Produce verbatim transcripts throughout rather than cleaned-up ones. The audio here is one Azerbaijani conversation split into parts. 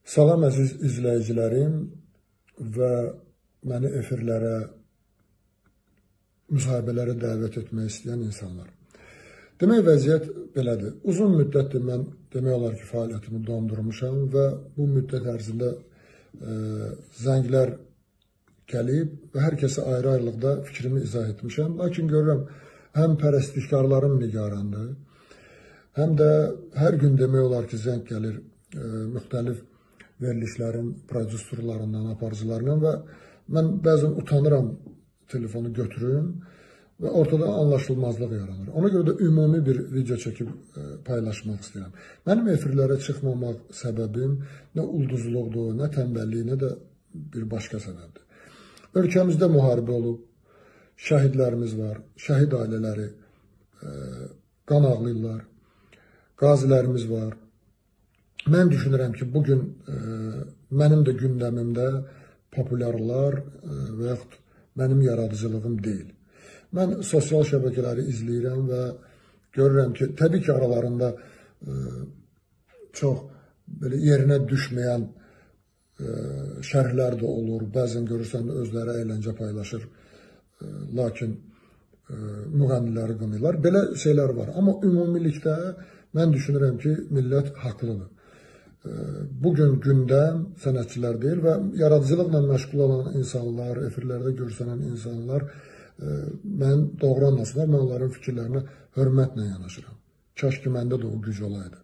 Salam əziz izləyicilərim və məni efirlərə, müsahibələrə dəvət etmək istəyən insanlar. Demək, vəziyyət belədir. Uzun müddətdir mən demək olar ki, fəaliyyətimi dondurmuşam və bu müddət ərzində e, zənglər gəlib və hər kəsə ayrı-ayrılıqda fikrimi izah etmişəm. Lakin görürəm, həm pərəstişkarlarım nigarandır, həm də hər gün demək olar ki, zəng gəlir e, müxtəlif verilişlərin prodüserlarından, aparıcılarından və mən bəzən utanıram telefonu götürüm və ortada anlaşılmazlıq yaranır. Ona görə də ümumi bir video çəkib e, paylaşmaq istəyirəm. Mənim efirlərə çıxmamaq səbəbim nə ulduzluqdur, nə tənbəllik, nə də bir başqa səbəbdir. Ölkəmizdə müharibə olub, şəhidlərimiz var, şəhid ailələri e, qan ağlayırlar, qazilərimiz var. Mən düşünürəm ki, bugün e, mənim də gündəmimdə populyarlar e, və yaxud mənim yaradıcılığım deyil. Mən sosial şəbəkələri izləyirəm və görürəm ki, təbii ki, aralarında e, çox belə yerinə düşməyən e, şərhlər də olur. Bəzən görürsən, özləri əyləncə paylaşır, e, lakin e, müğənniləri qınırlar. Belə şeylər var. Amma ümumilikdə mən düşünürəm ki, millət haqlıdır. Bugün gündəm sənətçilər deyil və yaradıcılıqla məşğul olan insanlar, efirlərdə görsənən insanlar mən doğru anlasınlar, mən onların fikirlərinə hörmətlə yanaşıram. Kaş ki, məndə də o güc olaydı.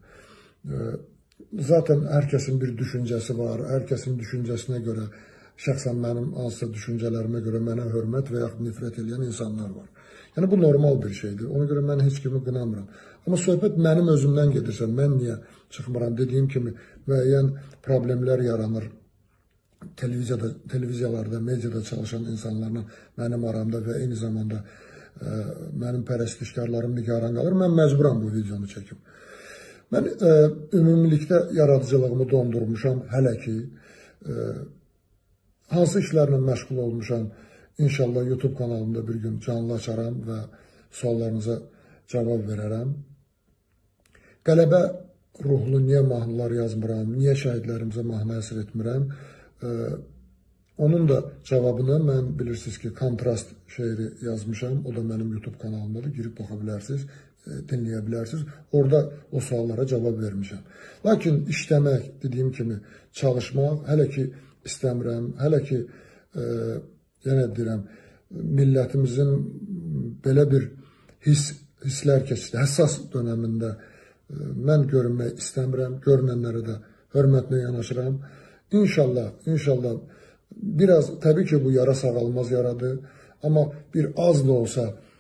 Zaten hər kəsin bir düşüncəsi var, hər kəsin düşüncəsinə görə, şəxsən mənim hansısa düşüncələrimə görə mənə hörmət və yaxud nifrət edən insanlar var. Yəni, bu normal bir şeydir. Ona görə mən heç kimi qınamıram. Amma söhbət mənim özümdən gedirsə, mən niyə çıxmıram? Dediyim kimi, müəyyən problemlər yaranır. Televiziyada, televiziyalarda, mediada çalışan insanlarla mənim aramda və eyni zamanda e, mənim pərəstişkarlarım nigaran qalır. Mən məcburam bu videonu çəkim. Mən e, ümumilikdə yaradıcılığımı dondurmuşam hələ ki. E, hansı işlərlə məşğul olmuşam? İnşallah YouTube kanalımda bir gün canlı açaram və suallarınıza cavab verərəm. Qələbə ruhlu niyə mahnılar yazmıram, niyə şəhidlərimizə mahnı əsr etmirəm? Ee, onun da cavabını mən bilirsiniz ki, Kontrast şeiri yazmışam. O da mənim YouTube kanalımdadır. Girib baxa bilərsiniz, dinləyə bilərsiniz. Orada o suallara cavab vermişəm. Lakin işləmək, dediyim kimi, çalışmaq hələ ki istəmirəm. Hələ ki, e, yenə deyirəm, millətimizin belə bir his, hisslər keçdi, həssas dönəmində mən görünmək istəmirəm, görünənlərə də hörmətlə yanaşıram. İnşallah, inşallah, biraz, təbii ki, bu yara sağalmaz yaradır, amma bir az da olsa